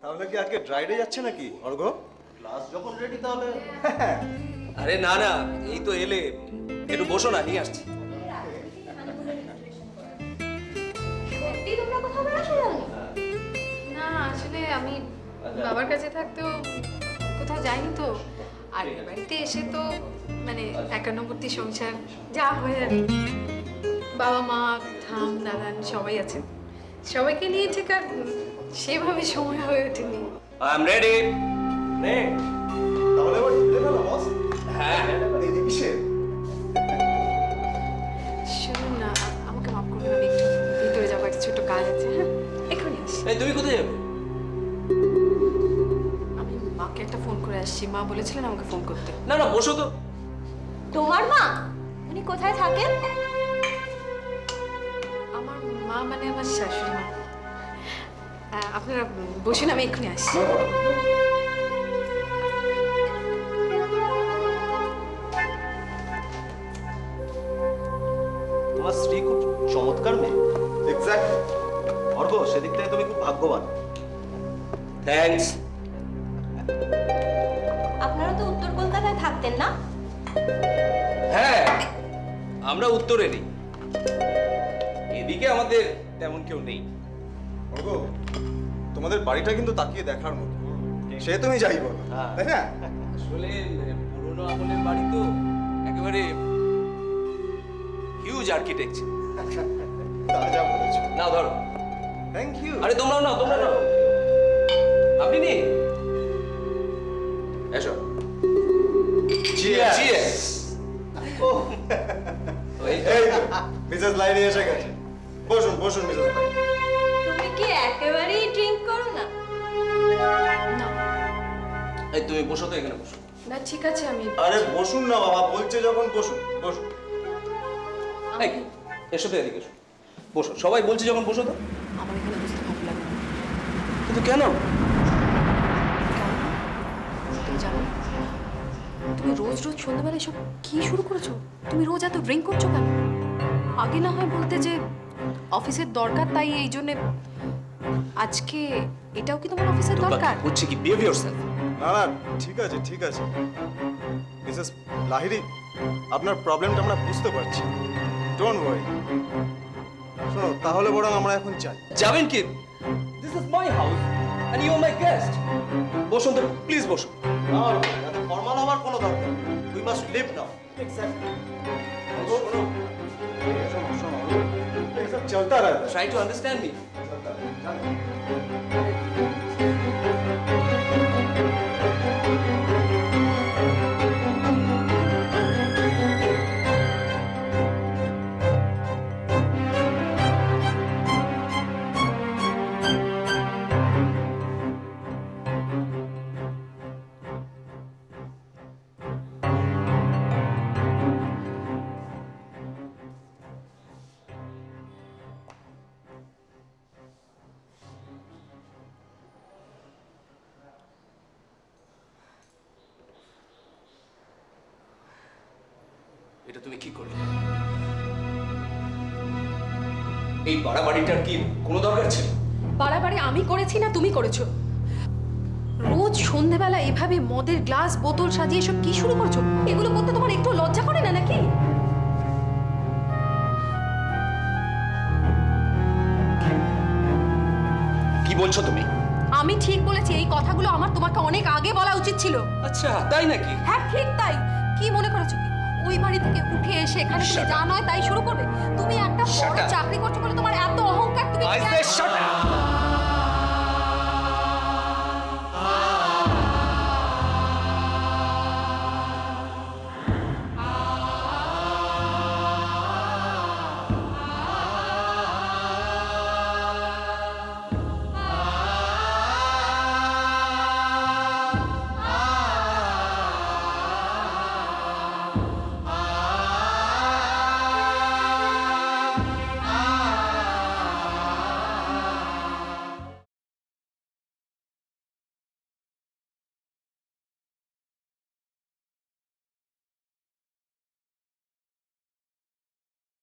তাহলে কি আজকে ড্রাই ডে যাচ্ছে নাকি অর্ঘ? ক্লাস যখন রেডি তাহলে। আরে না না, এই তো এলে, একটু বসো না, নিয়ে আসছি। না আসলে আমি বাবার কাছে থাকতেও কোথাও যাইনি তো, আর বাড়িতে এসে তো মানে একান্নবর্তী সংসার যা হয় আর কি। বাবা মা ঠাম দাদান সবাই আছেন, সবাইকে নিয়ে ঠিক আর সেভাবে সময় হয়ে ওঠেনি। I am ready. নে তাহলে এবার ঢুকে ফেলো বস। হ্যাঁ এই কিসে? শুনুন না, আমাকে মাফ করবেন, আমি একটু ভিতরে যাবো, একটা ছোট কাজ আছে। হ্যাঁ এখনই আসি। এই তুমি কোথায় যাবে? আমি মাকে একটা ফোন করে আসছি, মা বলেছিলেন আমাকে ফোন করতে। না না, বসো তো। তোমার মা? উনি কোথায় থাকেন? আমার মা মানে আমার শাশুড়ি মা। আপনারা বসুন, আমি এক্ষুনি আসছি। তোমার স্ত্রী খুব চমৎকার মেয়ে। এক্স্যাক্টলি অর্ঘ, সেদিক থেকে তুমি খুব ভাগ্যবান। থ্যাঙ্কস। আপনারা তো উত্তর কলকাতায় থাকতেন না? হ্যাঁ, আমরা উত্তরেরই। এদিকে আমাদের তেমন কেউ নেই। অর্ঘ, তোমাদের বাড়িটা কিন্তু তাকিয়ে দেখার মতো। সে তুমি যাই বলো, তাই না? আসলে পুরোনো আমলের বাড়ি তো, একেবারে হিউজ আর্কিটেকচার। তা যা বলেছো। নাও ধরো। Thank you. আরে তোমরাও নাও, তোমরা নাও। আপনি নিন। এসো। চিয়ার্স। চিয়ার্স। এই মিসেস লাইনে এসে গেছে। বসুন বসুন মিসেস লাইন। তুমি কি একেবারেই ড্রিঙ্ক করো না? না এই তুমি বসো তো, এখানে বসো। না ঠিক আছে, আমি আরে বসুন না বাবা, বলছে যখন বসুন বসুন। এই এসো তো, এদিকে এসো। বসো, সবাই বলছে যখন বসো তো। আমার এখানে বুঝতে ভালো লাগে না। কিন্তু কেন? তুমি জানো না? তুমি রোজ রোজ সন্ধ্যাবেলা এসব কি শুরু করেছো? তুমি রোজ এত ড্রিঙ্ক করছো কেন? আগে না হয় বলতে যে অফিসের দরকার, তাই এই জন্যে। আজকে এটাও কি তোমার অফিসের দরকার? হচ্ছে কি, বিহেভ ইয়োরসেলফ। না না, ঠিক আছে ঠিক আছে মিসেস লাহিড়ী, আপনার প্রবলেমটা আমরা বুঝতে পারছি। Don't worry. শোনো, তাহলে বরং আমরা এখন যাই। যাবেন কি? This is my house and you are my guest. বসুন তো, প্লিজ বসুন। না, এত ফর্মাল হওয়ার কোনো দরকার নেই। We must leave now. Exactly. শোনো শোনো শোনো, ये सब चलता रहता है। Try to understand me. এটা তুমি কি করলে? এই বাড়াবাড়িটার কি কোনো দরকার ছিল? বাড়াবাড়ি আমি করেছি না তুমি করেছো? রোজ সন্ধেবেলা এভাবে মদের গ্লাস বোতল সাজিয়ে সব কি শুরু করছো? এগুলো করতে তোমার একটু লজ্জা করে না নাকি? কি বলছো তুমি? আমি ঠিক বলেছি, এই কথাগুলো আমার তোমাকে অনেক আগে বলা উচিত ছিল। আচ্ছা, তাই নাকি? হ্যাঁ ঠিক তাই। কি মনে করেছো কি ওই বাড়ি থেকে উঠে এসে এখানে তুমি যা নয় তাই শুরু করবে? তুমি একটা বড় চাকরি করছো বলে তোমার এত অহংকার, তুমি